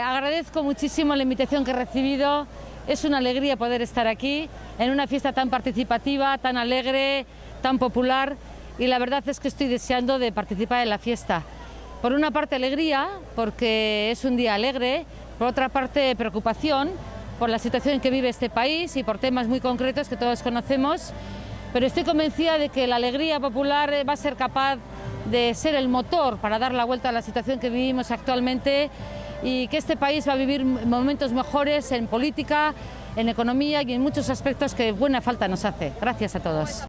Agradezco muchísimo la invitación que he recibido. Es una alegría poder estar aquí en una fiesta tan participativa, tan alegre, tan popular, y la verdad es que estoy deseando de participar en la fiesta. Por una parte alegría, porque es un día alegre, por otra parte preocupación por la situación en que vive este país y por temas muy concretos que todos conocemos, pero estoy convencida de que la alegría popular va a ser capaz de ser el motor para dar la vuelta a la situación que vivimos actualmente y que este país va a vivir momentos mejores en política, en economía y en muchos aspectos que buena falta nos hace. Gracias a todos.